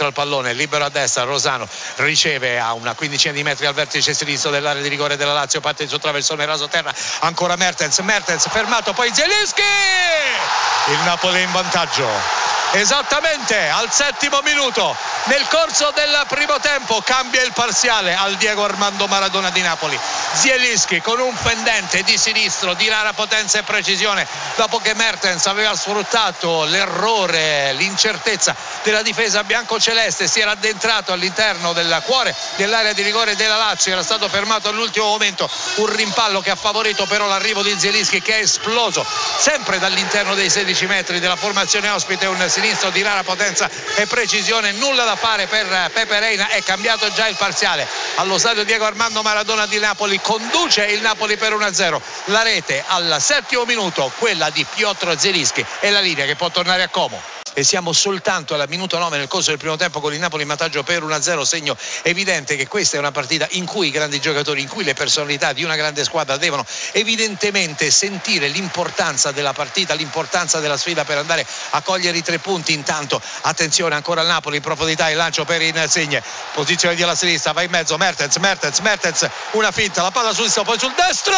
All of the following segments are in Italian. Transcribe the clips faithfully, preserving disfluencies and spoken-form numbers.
incontra il pallone, libero a destra, Rosano riceve a una quindicina di metri al vertice sinistro dell'area di rigore della Lazio, parte il suo traversone raso terra, ancora Mertens, Mertens fermato, poi Zielinski, il Napoli è in vantaggio. Esattamente al settimo minuto, nel corso del primo tempo, cambia il parziale al Diego Armando Maradona di Napoli. Zielinski con un pendente di sinistro di rara potenza e precisione, dopo che Mertens aveva sfruttato l'errore, l'incertezza della difesa biancoceleste, si era addentrato all'interno del cuore dell'area di rigore della Lazio, era stato fermato all'ultimo momento, un rimpallo che ha favorito però l'arrivo di Zielinski, che è esploso sempre dall'interno dei sedici metri della formazione ospite, un sinistro di rara potenza e precisione. Nulla da fare per Pepe Reina, è cambiato già il parziale allo stadio Diego Armando Maradona di Napoli, conduce il Napoli per uno a zero. La rete al settimo minuto, quella di Piotr Zielinski, è la linea che può tornare a Como. E siamo soltanto al minuto nove nel corso del primo tempo, con il Napoli in vantaggio per uno a zero, segno evidente che questa è una partita in cui i grandi giocatori, in cui le personalità di una grande squadra devono evidentemente sentire l'importanza della partita, l'importanza della sfida per andare a cogliere i tre punti. Intanto attenzione ancora al Napoli in profondità, il lancio per Insigne, posizione di alla sinistra, va in mezzo Mertens, Mertens, Mertens, una finta, la palla sul sinistro, poi sul destro,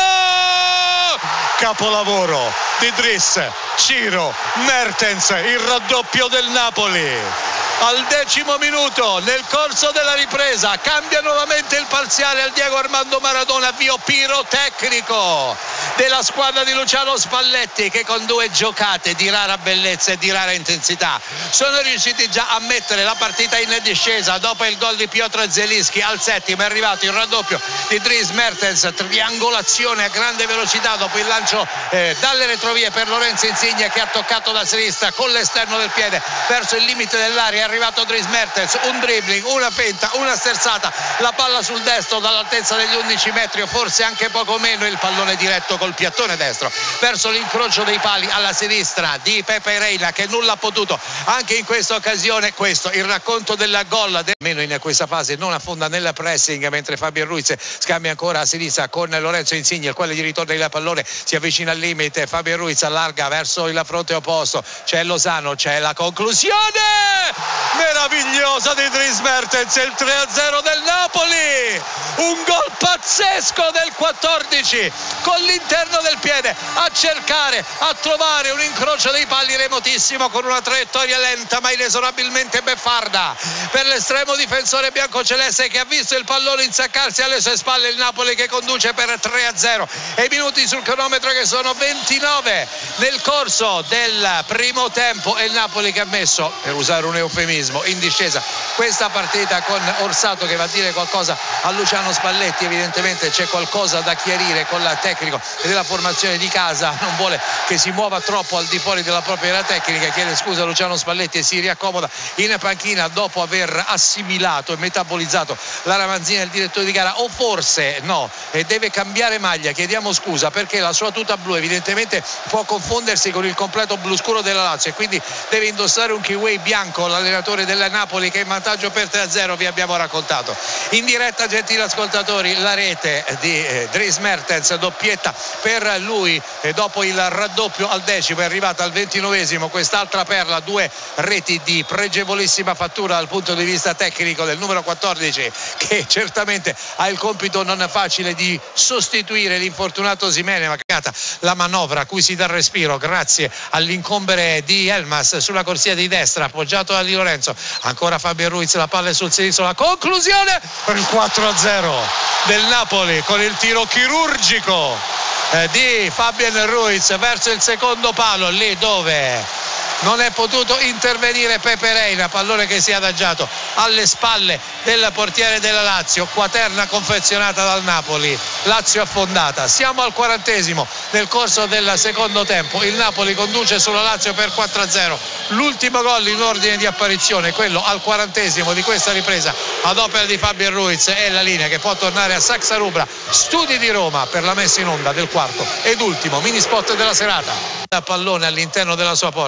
capolavoro di Driss, Ciro Mertens, il raddoppio del Napoli. Al decimo minuto, nel corso della ripresa, cambia nuovamente il parziale al Diego Armando Maradona, avvio pirotecnico della squadra di Luciano Spalletti, che con due giocate di rara bellezza e di rara intensità sono riusciti già a mettere la partita in discesa. Dopo il gol di Piotr Zielinski al settimo è arrivato il raddoppio di Dries Mertens, triangolazione a grande velocità dopo il lancio eh, dalle retrovie per Lorenzo Insigne, che ha toccato da sinistra con l'esterno del piede verso il limite dell'area. È arrivato Dries Mertens, un dribbling, una fenta, una sterzata, la palla sul destro dall'altezza degli undici metri o forse anche poco meno, il pallone diretto col piattone destro verso l'incrocio dei pali alla sinistra di Pepe Reina, che nulla ha potuto anche in questa occasione. Questo il racconto del gol, meno in questa fase non affonda nel pressing, mentre Fabian Ruiz scambia ancora a sinistra con Lorenzo Insigne, il quale gli ritorna il pallone, si avvicina al limite, Fabian Ruiz allarga verso il fronte opposto, c'è Lozano, c'è la conclusione meravigliosa di Dries Mertens, il tre a zero del Napoli, un gol pazzesco del quattordici, con l'interno del piede a cercare, a trovare un incrocio dei pali remotissimo, con una traiettoria lenta ma inesorabilmente beffarda per l'estremo difensore biancoceleste, che ha visto il pallone insaccarsi alle sue spalle. Il Napoli che conduce per tre a zero e i minuti sul cronometro che sono ventinove nel corso del primo tempo, e il Napoli che ha messo, per usare un eufemismo, in discesa questa partita, con Orsato che va a dire qualcosa a Luciano Spalletti. Evidentemente c'è qualcosa da chiarire con la tecnico della formazione di casa, non vuole che si muova troppo al di fuori della propria area tecnica, chiede scusa a Luciano Spalletti e si riaccomoda in panchina dopo aver assimilato e metabolizzato la ramanzina del direttore di gara, o forse no, e deve cambiare maglia. Chiediamo scusa perché la sua tuta blu evidentemente può confondersi con il completo blu scuro della Lazio, e quindi deve indossare un kiwi bianco l'allenatore del Napoli, che è in vantaggio per tre a zero. Vi abbiamo raccontato in diretta, gentili ascoltatori, la rete di eh, Dries Mertens, doppietta per lui, e dopo il raddoppio al decimo è arrivata al ventinovesimo quest'altra perla, due reti di pregevolissima fattura dal punto di vista tecnico del numero quattordici, che certamente ha il compito non facile di sostituire l'infortunato Osimhen, ma cagata la manovra a cui si dà respiro grazie all'incombere di Elmas sulla corsia di destra, appoggiato da Di Lorenzo. Ancora Fabian Ruiz, la palla è sul sinistro, la conclusione per il quattro a zero del Napoli, con il tiro chirurgico eh, di Fabian Ruiz verso il secondo palo, lì dove non è potuto intervenire Pepe Reina, pallone che si è adagiato alle spalle del portiere della Lazio. Quaterna confezionata dal Napoli, Lazio affondata. Siamo al quarantesimo nel corso del secondo tempo, il Napoli conduce sulla Lazio per quattro a zero. L'ultimo gol in ordine di apparizione, quello al quarantesimo di questa ripresa ad opera di Fabian Ruiz, è la linea che può tornare a Saxa Rubra, studi di Roma, per la messa in onda del quarto ed ultimo mini spot della serata. Pallone all'interno della sua porta, con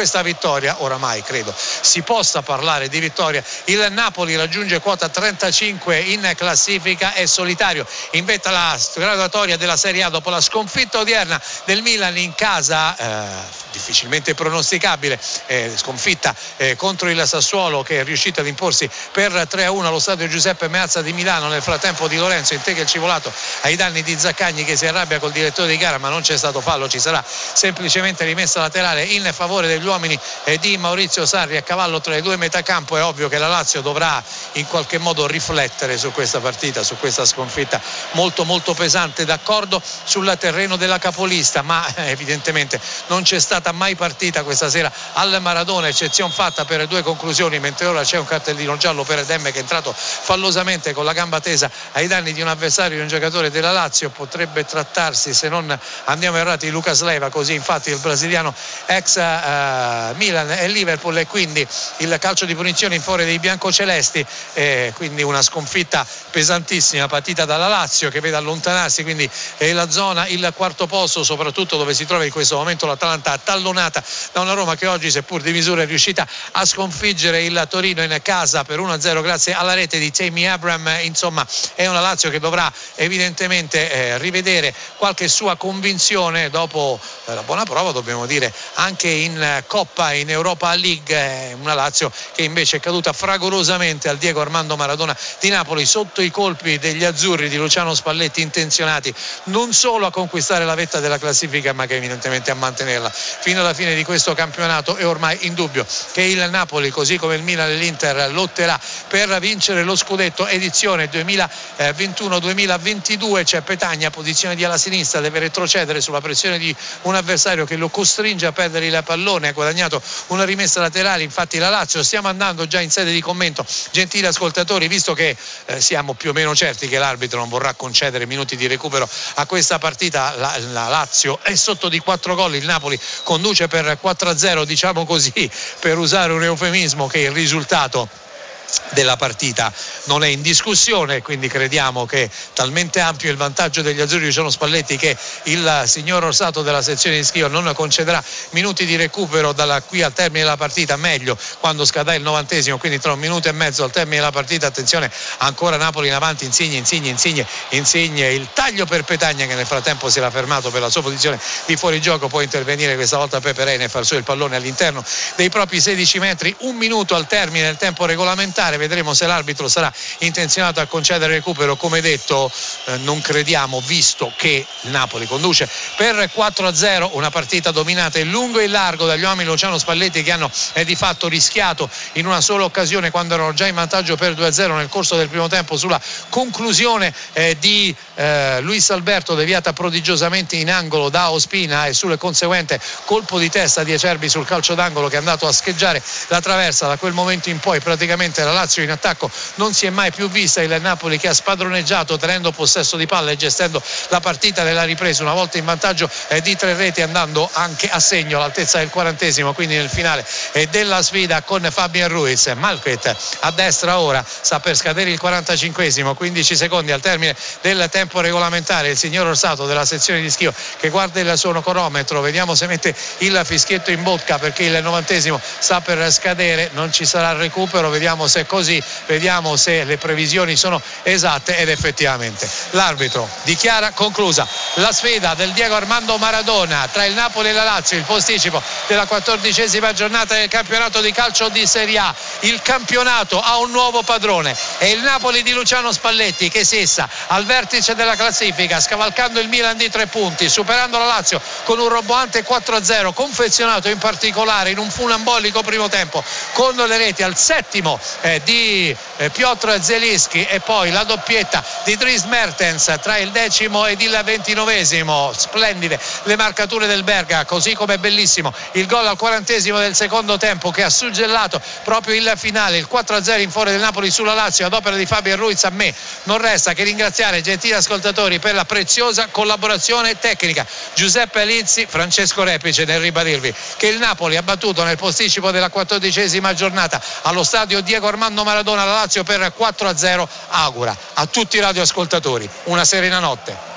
questa vittoria oramai credo si possa parlare di vittoria. Il Napoli raggiunge quota trentacinque in classifica, è solitario in vetta alla graduatoria della Serie A dopo la sconfitta odierna del Milan in casa, eh, difficilmente pronosticabile, eh, sconfitta eh, contro il Sassuolo, che è riuscito ad imporsi per tre a uno allo stadio Giuseppe Meazza di Milano. Nel frattempo Di Lorenzo integra il civolato ai danni di Zaccagni, che si arrabbia col direttore di gara, ma non c'è stato fallo, ci sarà semplicemente rimessa laterale in favore degli uomini eh, di Maurizio Sarri a cavallo tra i due metacampo. È ovvio che la Lazio dovrà in qualche modo riflettere su questa partita, su questa sconfitta molto molto pesante, d'accordo, sul terreno della capolista, ma eh, evidentemente non c'è stata mai partita questa sera al Maradona, eccezione fatta per due conclusioni, mentre ora c'è un cartellino giallo per Demme, che è entrato fallosamente con la gamba tesa ai danni di un avversario, di un giocatore della Lazio. Potrebbe trattarsi, se non andiamo errati, di Lucas Leiva, così infatti il brasiliano ex uh, Milan e Liverpool, e quindi il calcio di punizione in favore dei biancocelesti, eh, quindi una sconfitta pesantissima partita dalla Lazio, che vede allontanarsi quindi eh, la zona, il quarto posto, soprattutto dove si trova in questo momento l'Atalanta, tallonata da una Roma che oggi, seppur di misura, è riuscita a sconfiggere il Torino in casa per uno a zero grazie alla rete di Tammy Abraham. Insomma, è una Lazio che dovrà evidentemente eh, rivedere qualche sua convinzione dopo eh, la buona prova, dobbiamo dire, anche in eh, Coppa, in Europa League. Eh, una Lazio che invece è caduta fragorosamente al Diego Armando Maradona di Napoli, sotto i colpi degli azzurri di Luciano Spalletti, intenzionati non solo a conquistare la vetta della classifica, ma che evidentemente a mantenerla fino alla fine di questo campionato. È ormai indubbio che il Napoli, così come il Milan e l'Inter, lotterà per vincere lo scudetto edizione duemilaventuno duemilaventidue. C'è Petagna, posizione di ala sinistra, deve retrocedere sulla pressione di un avversario che lo costringe a perdere il pallone. Ha guadagnato una rimessa laterale infatti la Lazio. Stiamo andando già in sede di commento, gentili ascoltatori, visto che eh, siamo più o meno certi che l'arbitro non vorrà concedere minuti di recupero a questa partita. La, la Lazio è sotto di quattro gol, il Napoli conduce per quattro a zero, diciamo così, per usare un eufemismo, che il risultato della partita non è in discussione, quindi crediamo che talmente ampio il vantaggio degli azzurri di Luciano Spalletti che il signor Orsato della sezione di Schio non concederà minuti di recupero dalla qui al termine della partita, meglio quando scadrà il novantesimo, quindi tra un minuto e mezzo al termine della partita. Attenzione, ancora Napoli in avanti, Insigne, Insigne, Insigne, Insigne, il taglio per Petagna, che nel frattempo si era fermato per la sua posizione di fuorigioco, può intervenire questa volta Pepe Reina e far su il pallone all'interno dei propri sedici metri. Un minuto al termine del tempo regolamentare, vedremo se l'arbitro sarà intenzionato a concedere recupero. Come detto, eh, non crediamo, visto che il Napoli conduce per quattro a zero, una partita dominata in lungo e in largo dagli uomini di Luciano Spalletti, che hanno eh, di fatto rischiato in una sola occasione, quando erano già in vantaggio per due a zero nel corso del primo tempo, sulla conclusione eh, di eh, Luis Alberto, deviata prodigiosamente in angolo da Ospina, e sul conseguente colpo di testa di Acerbi sul calcio d'angolo, che è andato a scheggiare la traversa. Da quel momento in poi praticamente la Lazio in attacco non si è mai più vista. Il Napoli che ha spadroneggiato, tenendo possesso di palla e gestendo la partita nella ripresa, una volta in vantaggio eh, di tre reti, andando anche a segno all'altezza del quarantesimo, quindi nel finale eh, della sfida con Fabian Ruiz. Malquet a destra, ora sta per scadere il quarantacinquesimo, quindici secondi al termine del tempo regolamentare. Il signor Orsato della sezione di Schio che guarda il suo cronometro, vediamo se mette il fischietto in bocca, perché il novantesimo sta per scadere, non ci sarà recupero. Vediamo se è così, vediamo se le previsioni sono esatte, ed effettivamente l'arbitro dichiara conclusa la sfida del Diego Armando Maradona tra il Napoli e la Lazio, il posticipo della quattordicesima giornata del campionato di calcio di Serie A. Il campionato ha un nuovo padrone, è il Napoli di Luciano Spalletti, che sessa al vertice della classifica, scavalcando il Milan di tre punti, superando la Lazio con un roboante quattro a zero, confezionato in particolare in un funambolico primo tempo, con le reti al settimo eh, di eh, Piotr Zelinski, e poi la doppietta di Dries Mertens tra il decimo ed il ventinovesimo. Splendide le marcature del Berga, così come bellissimo il gol al quarantesimo del secondo tempo, che ha suggellato proprio il finale, il quattro a zero in favore del Napoli sulla Lazio ad opera di Fabian Ruiz. A me non resta che ringraziare, gentili ascoltatori, per la preziosa collaborazione tecnica Giuseppe Lizzi, Francesco Repice, nel ribadirvi che il Napoli ha battuto nel posticipo della quattordicesima giornata allo stadio Diego Armando Maradona la Lazio per quattro a zero. Augura a tutti i radioascoltatori una serena notte.